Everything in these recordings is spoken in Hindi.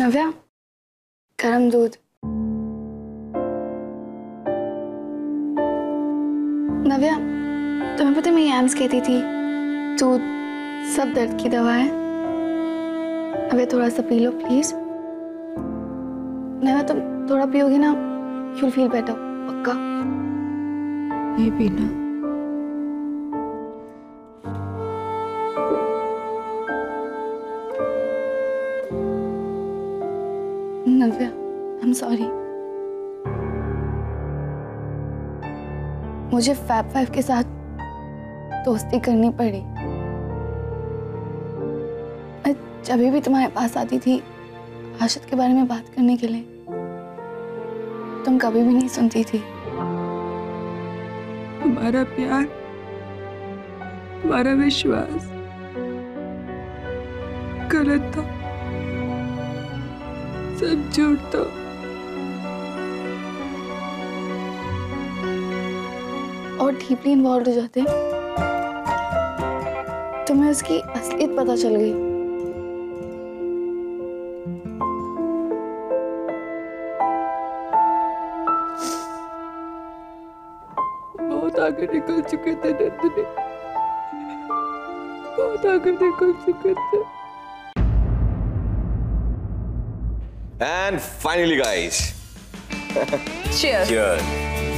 नव्या, गरम दूध। नव्या, तुम्हें पता है मैं एम्स कहती थी दूध सब दर्द की दवा है। नव्या थोड़ा सा पी लो प्लीज। नव्या तुम थोड़ा पियोगी ना, you'll feel better, पक्का। नहीं पीना। नव्या, I'm sorry। मुझे फैब 5 के साथ दोस्ती करनी पड़ी। मैं जब भी तुम्हारे पास आती थी आशित के बारे में बात करने के लिए, तुम कभी भी नहीं सुनती थी। हमारा प्यार, हमारा विश्वास गलत था, सब झूठ था। और डीपली इन्वॉल्व हो जाते तुम्हें उसकी असलियत पता चल गई। बहुत आगे निकल चुके थे नंदिनी, बहुत आगे निकल चुके थे। And finally, guys. Cheers. Cheers.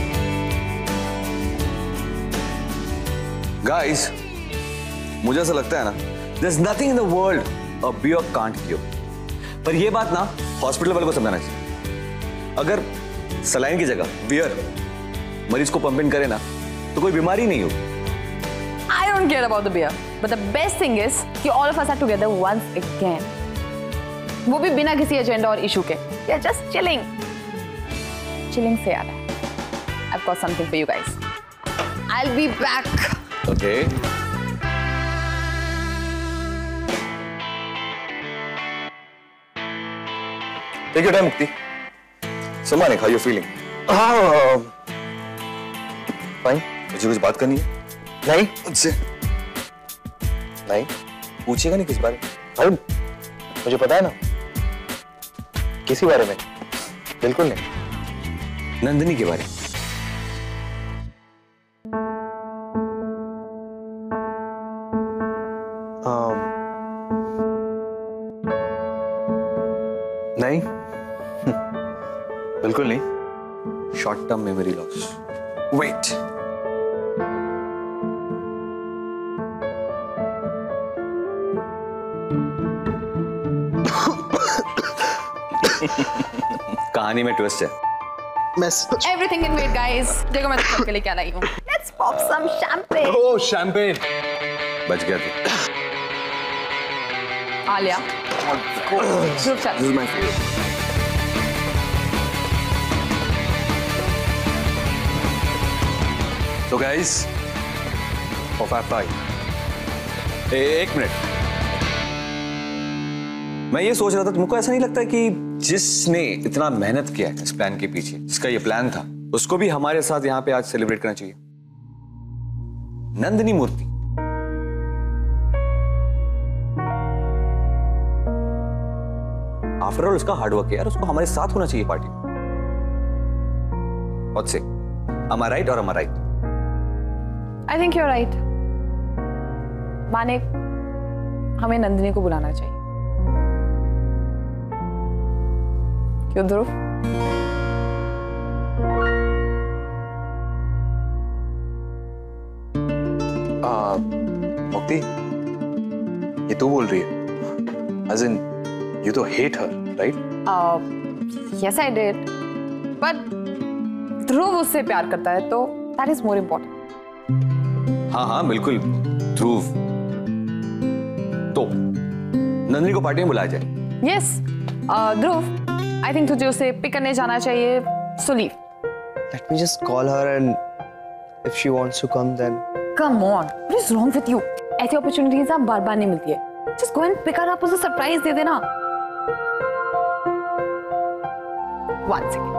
Guys, मुझे ऐसा लगता है ना, there's nothing in the world a beer can't cure. पर ये बात ना हॉस्पिटल वालों को समझाना चाहिए। अगर सलाइन की जगह बियर मरीज को पंप इन करे ना, तो कोई बीमारी नहीं होगी। I don't care about the beer, but the best thing is कि all of us are together once again. वो भी बिना किसी एजेंडा और इशू के। We are just chilling. Chilling से याद है, I've got something for you guys. I'll be back. Okay. Take your time, Mukti. So, Manik, how you feeling? Fine. मुझे कुछ बात करनी है? नहीं मुझसे नहीं पूछेगा नहीं किस बारे में? भाई मुझे पता है ना, किसी बारे में बिल्कुल नहीं। नंदिनी के बारे में। नहीं बिल्कुल नहीं। Short term memory loss. Wait, कहानी में ट्विस्ट है। Everything can wait, guys. देखो मैं तो सबके लिए क्या लाई हूँ। Let's pop some champagne. Oh champagne. बच गया तू। Alia, group chat. This is my favorite. तो गाइस, Of Apple. एक मिनट। मैं ये सोच रहा था, तुमको ऐसा नहीं लगता कि जिसने इतना मेहनत किया है इस प्लान के पीछे, जिसका ये प्लान था, उसको भी हमारे साथ यहाँ पे आज सेलिब्रेट करना चाहिए? नंदिनी मूर्ति। आफ्टर ऑल उसका हार्डवर्क है यार, उसको हमारे साथ होना चाहिए पार्टी में। What say? Am I right or am I right? I think you're right. Manik, हमें नंदिनी को बुलाना चाहिए। क्यों ध्रुव? मुक्ति, ये तू बोल रही है? As in, you तो hate her, right? Yes, I did. But ध्रुव उससे प्यार करता है, तो that is more important. हाँ हाँ बिल्कुल ध्रुव। तो नंदिनी को पार्टी में बुलाया जाए। Yes, ध्रुव, I think तुझे उसे पिक करने जाना चाहिए, so leave. Let me just call her and if she wants to come then. Come on, what is wrong with you? ऐसी opportunities आप बार-बार नहीं मिलती है। Just go and pick her up, उसे सरप्राइज दे देना। One second.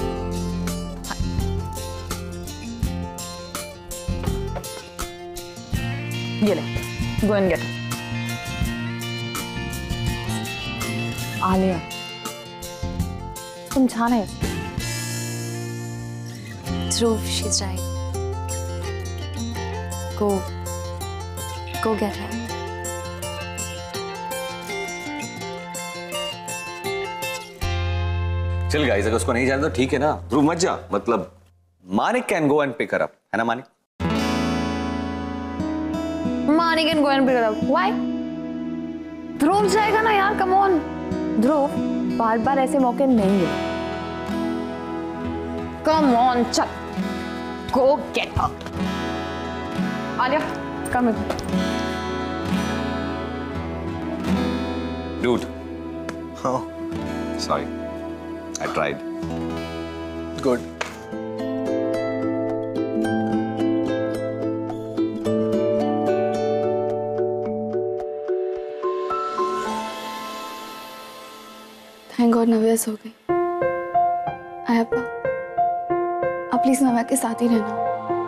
ये ले, go and get her. Alia, समझाना है। Dhruv, she's right. Go get her. चल गाइस, अगर उसको नहीं जाना तो ठीक है ना, ध्रुव मत जा। मतलब Manik can go and pick her up, है ना Manik? Manik can go and pick her up. Why? Dhruv जाएगा ना यार, कम ऑन। ध्रुव बार बार ऐसे मौके नहीं मिले। कम ऑन, चल go get her. Alia come with Dude, हाँ, sorry. I tried. good. Thank God Navya सो गई। आयप्पा, आप प्लीज नव्या के साथ ही रहना।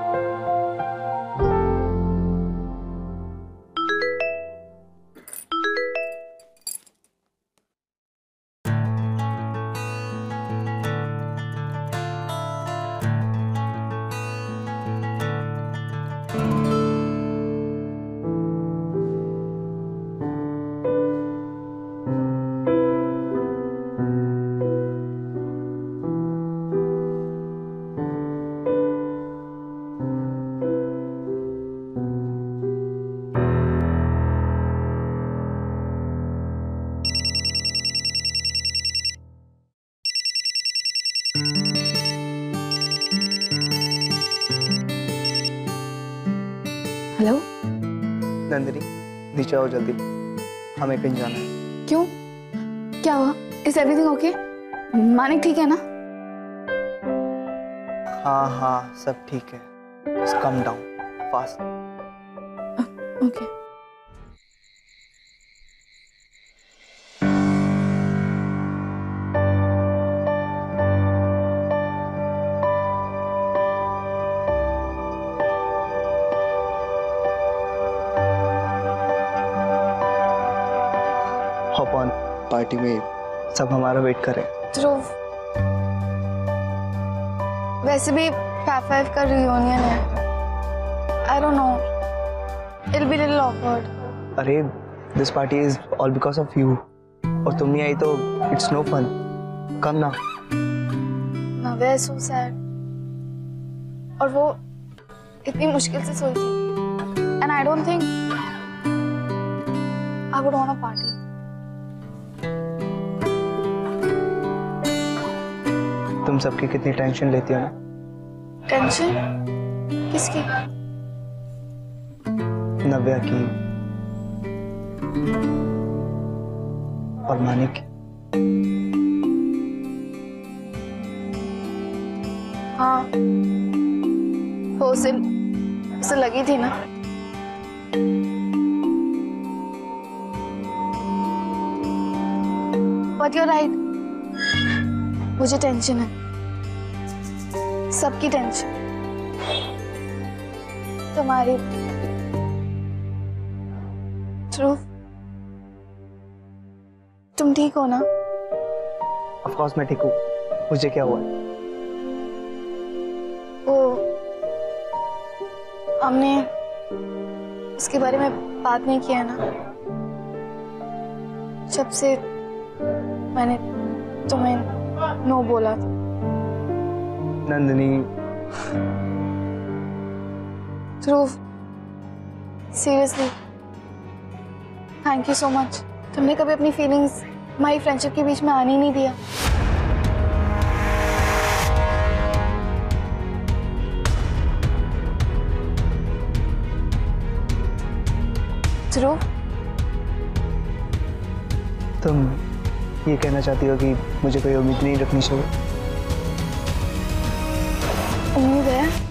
हेलो नंदिनी, नीचे आओ जल्दी, हमें कहीं जाना है। क्यों, क्या हुआ? Is everything okay? मानिक ठीक है ना? हाँ हाँ, सब ठीक है। Just calm down, fast. Okay. Hop on, party में सब हमारा वेट करें। ध्रुव, वैसे भी फाइव का रियूनियन है। I don't know. It'll be a little awkward. अरे, this party is all because of you. और तुम नहीं आई तो it's no fun. Come ना। नव्या is so sad. और वो इतनी मुश्किल से सोई थी। And I don't think I would want a party. तुम सबकी कितनी टेंशन लेती हो ना। टेंशन? किसकी? नव्या की और मानिक की। हाँ, वो उसे लगी थी ना। But you're right. मुझे टेंशन है, सबकी टेंशन, तुम्हारी। ध्रुव, तुम ठीक हो ना? Of course मैं ठीक हूँ। मुझे क्या हुआ? वो हमने उसके बारे में बात नहीं किया ना, जब से मैंने तुम्हें नो बोला था। Nandini, Dhruv, seriously thank you so much. तुमने कभी अपनी फीलिंग्स हमारी फ्रेंडशिप के बीच में आने ही नहीं दिया। ध्रुव, तुम ये कहना चाहती हो कि मुझे कोई उम्मीद नहीं रखनी चाहिए? उम्मीद है